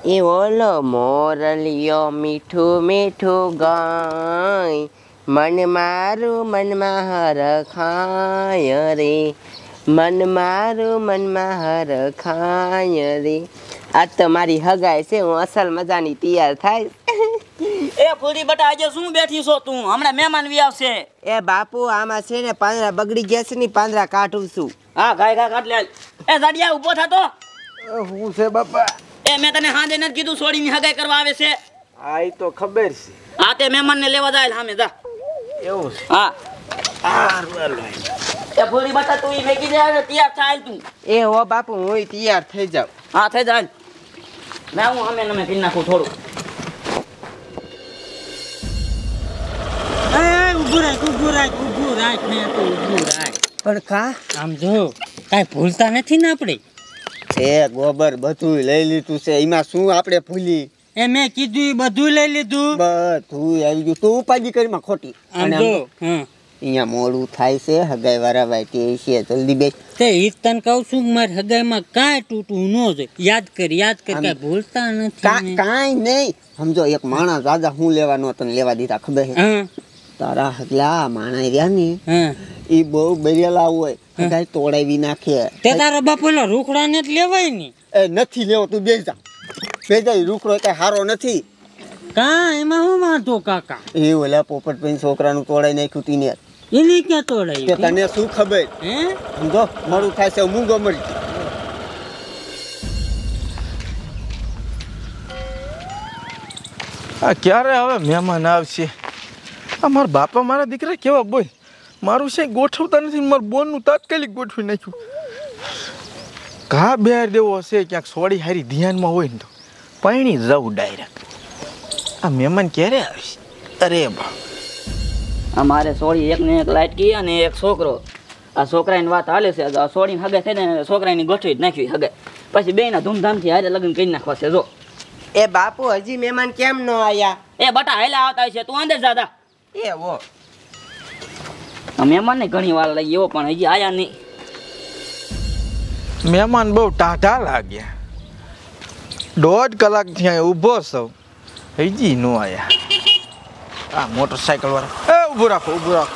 એ ઓલો મોરલિયો મીઠું મીઠું ગાય, મન મારું મનમાં હરખાય રે, મન મારું મનમાં હરખાય રે. આજ તો મારી હગાઈ છે, હું અસલ મજાની તૈયાર થાય. એ ફૂડી બટા આજે શું બેઠી છો તું? હમણાં મહેમાન વી આવશે. એ બાપુ આમાં છે ને પાંદડા બગડી ગયા છે ને, પાંદડા કાઢું છું. હા ગાય ગાય કાઢ લે. એ જાડિયા ઊભો થા તો. હું છે બાપા? એ મેં તને હાંજે નથી કીધું સોડીની હગાઈ કરવા આવે છે? આ ઈ તો ખબર છે. હા તે મહેમાનને લેવા જાય સામે જા. એવું છે? હા એ ફૂડી બટા તું ઈ મેકી દે તૈયાર થાય તું. એ હો બાપુ હું તૈયાર થઈ જાઉં. હા થઈ જાય. મેં હું અમે નમે પી નાખું થોડું. પણ કા આમ જો કાંઈ ભૂલતા નથી ને આપણે. એ ગોબર બધું લઈ લીધું છે, એમાં શું આપણે ભૂલી? એ મેં કીધું ઈ બધું લઈ લીધું. બધું આવી ગયું. તું ઉપાધિ કરીમાં ખોટી. આમ જો અહીંયા મોડું થાય છે, હગાઈ વાળા ભાઈ તે છે, જલ્દી બેસ. તે ઈ તને કહું છું કે મારી હગાઈમાં કાંઈ તૂટવું ન જોઈએ. યાદ કર કાંઈ ભૂલતા નથી. કાંઈ નહીં. સમજો એક માણસ દાદા હું લેવાનો તને લેવા દીધા ખબર છે? તારા હગલા માણા રહ્યા ને એ બહુ બરેલા હોય, હગાઈ તોડાવી નાખે. તે તારા બાપ ઓલા રૂખડા ને જ લેવાય ને. એ નથી લેવો, તું બેસ જા. બેજાઈ રૂખડો કઈ સારો નથી. કા એમાં હું વાંધો કાકા? એ ઓલા પોપટભાઈ છોકરાનું તોડાઈ નાખ્યું તીને. એને ક્યાં તોડાય? તને શું ખબર? સમજો મોડું થાય છે, મૂંગો મરી. આ ક્યારે હવે મહેમાન આવશે? આ મારા બાપા મારા દીકરા કેવા બોય, મારું છે ગોઠવતા નથી. મારા બોનનું તાત્કાલિક ગોઠવી નાખ્યું. ઘા બેર દેવો હશે ક્યાંક સોડી હારી ધ્યાનમાં હોય ને તો પાણી જવું ડાયરેક્ટ. આ મહેમાન ક્યારે આવશે? અરે બા અમારે સોળી એક ને એક લાટકી અને એક છોકરો. આ છોકરાની વાત હાલે છે. સોળીને હગાઈ થઈને છોકરાની ગોઠવી જ નાખવી હગાઈ. પછી બેયના ધૂમધામથી હારે લગ્ન કરી નાખવા છે. જો એ બાપુ હજી મહેમાન કેમ ન આયા? એ બટા હાલા આવતા છે, તું અંદર જાદા. એ વો મહેમાન ને ઘણી વાર લાગી એવો, પણ હજી આયા નહીં. મહેમાન બહુ ટાઢા લાગ્યા. 1.5 કલાકથી અહીંયા ઊભો છું, હજી ન આયા. આ મોટરસાયકલ વાળા એ ઊભું રાખો, ઊભું રાખો.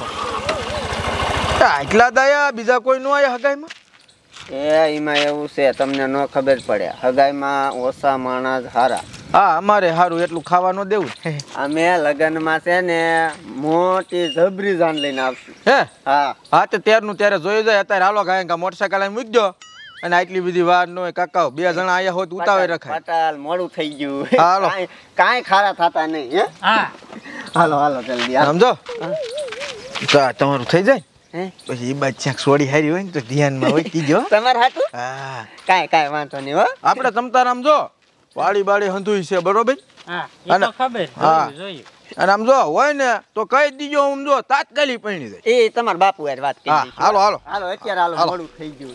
આટલા દયા બીજા કોઈ ન આયા હગાઈમાં? એ એમાં એવું છે, તમને ન ખબર પડે. હગાઈમાં ઓછા માણસ હારા. હા અમારે સારું એટલું ખાવા ન દેવું. અમે લગ્નમાં છે ને મોટી જબરી જાન લઈને આવશું. હે હા હા તે ત્યારનું ત્યારે જોઈ જાય. અત્યારે હાલો ગાય મોટરસાયકલ લઈને મૂકજો. અને આટલી બધી વાર નો કાકા 2 જણા આયા હોત ઉતાવે રખાય. પટાલ મોડું થઈ ગયું. હાલો કાંઈ ખારા થતા નહીં. હે હા હાલો હાલો જલ્દી સમજો. તો તમારું થઈ જાય હે પછી એ બાદ ક્યાંક સોડી હારી હોય ને તો ધ્યાનમાં હોય કીજો. તમારે હાટું હા કાંઈ વાંધો નહીં. હો આપણે તમતાર આમ જો વાડી બાડી હંધુઈ છે બરોબર. હા એ તો ખબર. હા જોઈએ. અને આમ જો હોય ને તો કઈ દીજો. આમ જો તાત્કાલિક પૈણી જાય. એ તમારા બાપુ યાર વાત કરી. હા હાલો હાલો હાલો અત્યારે હાલો, મોડું થઈ ગયું.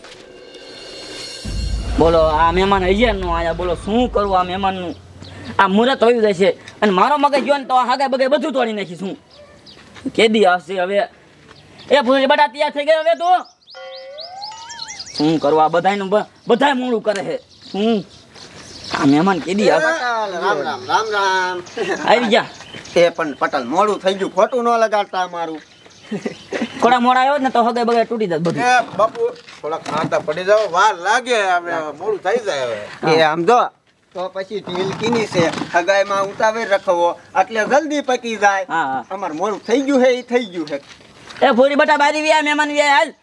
બોલો આ મહેમાન હજી નો આયા. બોલો શું કરવું આ મહેમાનનું? આ મુહૂર્ત હોઈ જાય છે અને મારો મગજ ગયો ને તો હાગાઈ બગાઈ બધું તોડી નાખીશ હું. કેદી આવશે હવે? એ ભૂલી બટા તૈયાર થઈ ગયા હવે તું? શું કરવા બધાયનું બધાય મોડું કરે છે. શું આ મહેમાન કેદી આવશે? રામ રામ રામ રામ. આવી ગયા. એ પણ પટેલ મોડું થઈ ગયું, ખોટું ન લગાડતા અમારું. થોડા મોડા આવ્યો ને તો હગાઈ બગાઈ તૂટી જાય બધું. બાપુ થોડા ખાતા પડી જાવ, વાર લાગે. મોડું થઈ જાય હવે. એ આમ જો તો પછી ઢીલ કીની છે, હગાઈમાં ઉતાવળ રખવો એટલે જલ્દી પકી જાય. હા હા અમાર મોડું થઈ ગયું છે, એ થઈ ગયું છે. એ ભૂરી બટા બારી વ્યા મહેમાન વ્યા હાલ.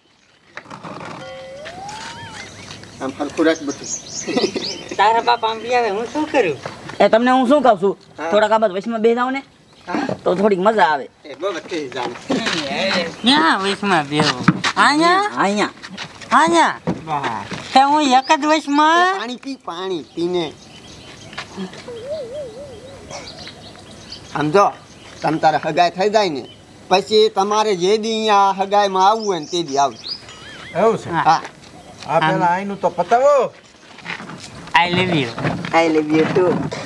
આમ હરખું રાખ બધું. તારા બાપ આમ બી આવે, હું શું કરું? એ તમને હું શું કહું છું, થોડાક આ બાદ વચમાં બેસી જાવ ને તો થોડીક મજા આવે. એ બરાબર થઈ જાવ. ક્યાં વયસમાં બેહો? અહીંયા અહીંયા અહીંયા તે હું એક જ વયસમાં. પાણી પી, પાણી પીને. આમ જો તમ તારે હગાઈ થઈ જાય ને પછી તમારે જે દી અહીંયા હગાઈમાં આવવું હોય ને તે દી આવજો. એવું છે? હા આ પેલા આઈનું તો પતાવો. I love you. I love you too.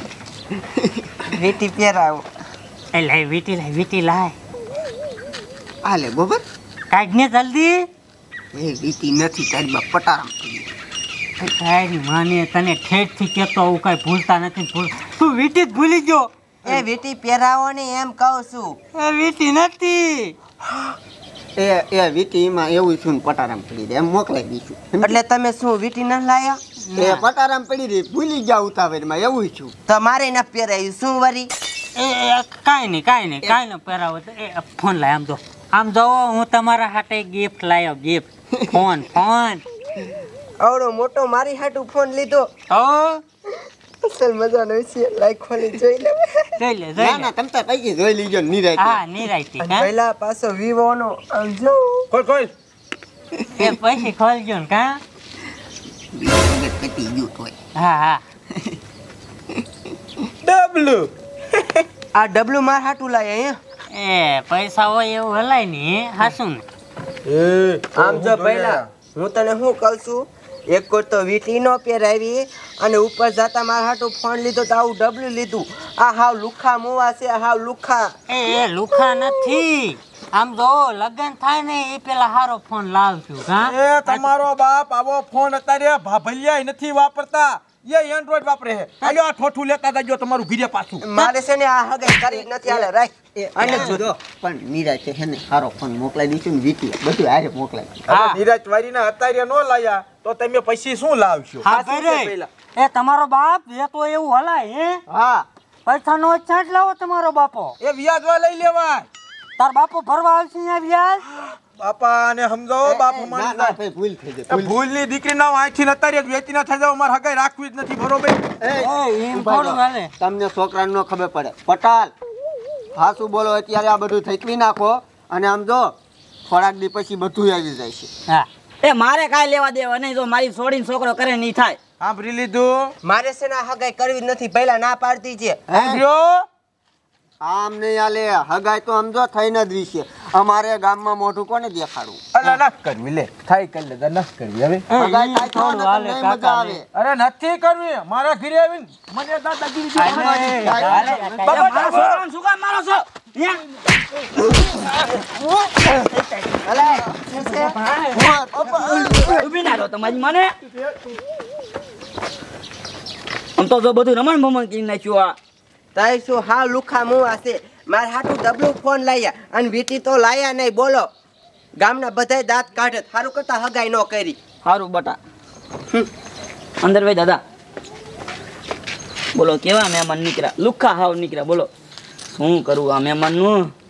વીટી પહેરાવો. એ લાય વીટી લાય. આ લે બોબર કાઢ ને જલ્દી. એ વીટી નથી તારી બાપ પટારામ. તારી માને તને ઠેઠથી કહેતો હું કાંઈ ભૂલતા નથી તું વીટી જ ભૂલી ગયો એ વીટી પહેરાવો ને એમ કહું છું. એ વીટી નથી એ વીટીમાં એવું છું ને પટારામ પડી દે એમ મોકલાઈ દઈશું. એટલે તમે શું વીટી ન લાયા? એ પટારામ પડી રહી ભૂલી ગયા ઉતાવળમાં એવું છું. તો મારે ન પહેરાયું શું વરી? કાંઈ નહીં પહેરાવો તો એ ફોન લાય આમ જો હું તમારા હાટે ગિફ્ટ લાવ્યો ગિફ્ટ ફોન આવડો મોટો મારી હાટું ફોન લીધો. તો અસલ મજાનો છે. લાઈક ખોલી જોઈ લે. ના ના તમે તો પૈકી જોઈ લીજો નિરાય. હા નિરાયતી પહેલા પાછો વિવો નો આમ જો. કોઈ એ પછી ખોલજો ને કા કટી ગયું તોય. હા ડબલું આ ડબલું માર હાટું લાયા એ પૈસા હોય એવું હલાય ને હાસું ને આમ જો પહેલા હું તને શું કહું છું, એક કોઈ તો વીટી નો પહેરાવી અને ઉપર જતા મારા હાટું ફોન લીધો તો આવું ડબલું લીધું. આ હાવ લુખા મુવા છે, હાવ લુખા. એ લુખા નથી આમ જો લગન થાય ને એ પેલા હારો ફોન લાવશું હા એ તમારો બાપ આવો ફોન અત્યારે ભાભલિયા નથી વાપરતા, એ એન્ડ્રોઈડ વાપરે છે. આલ્યો આ ઠોઠું લેતા જાજો તમારું ઘીરે પાછું. મારે છે ને આ હગાઈ કરી નથી હાલે રાખ. અને જો પણ નિરાય છે ને સારો ફોન મોકલાઈ દઈશું ને વીટી બધું હારે મોકલાઈ. હવે નીરજ વારીના અત્યારે નો લાયા તો તમે પછી શું લાવશો? હા ભાઈ એ તમારો બાપ એ તો એવું હલાય હે હા પૈસા નો છાંટ લાવો તમારો બાપો એ વ્યાજવા લઈ લેવાય. તાર બાપો ભરવા આવશે અહીંયા વ્યાજ બાપા ને સમજાવો, બાપ ના અમારી ના ભાઈ ભૂલ થઈ જાય. ભૂલની દીકરી ના આંખી અત્યારે જ વેચી ના થઈ જાવ. મારે હગાઈ રાખવી જ નથી બરોબર. એમ થોડું હાલે તમને છોકરાને ન ખબર પડે. પટાલ હા શું બોલો અત્યારે આ બધું થઈકવી નાખો અને આમ જો થોડાક દી પછી બધું આવી જાય છે. હા એ મારે કાંઈ લેવા દેવા નહીં, જો મારી છોડીને છોકરો કરે નહીં થાય. સાંભળી લીધું? મારે છે ને આ હગાઈ કરવી જ નથી, પહેલા ના પાડતી છે. સાંભળ્યો? આમ નહીં આલે હગાઈ તો સમજો થઈને જ રહી છે. અમારે ગામમાં મોઢું કોને દેખાડવું? અલા નખ કરવી લે, થાય કરી લે, નખ કરવી હવે. હગાઈ થાય તો થોડું હાલે નહીં મજા કાકા આવે. અરે નથી કરવી, મારા ઘરે આવીને મને દાદાગીરી એ મારા છોકરાને શું કામ મારો છો? ઊભી ના રહો તમારી મને. આમ તો જો બધું રમણ ભમણ કરી નાખ્યું. આ તાઈ શું હાવ લુખા મુવા છે. મારે હાટું ડબલું ફોન લાયા અને વીટી તો લાયા નહીં. બોલો ગામના બધાય દાંત કાઢે, સારું કરતા હગાઈ ન કરી. સારું બટા અંદર ભાઈ દાદા બોલો કેવા મહેમાન નીકળ્યા, લુખા હાવ નીકળ્યા. બોલો શું કરું આ મહેમાનનું?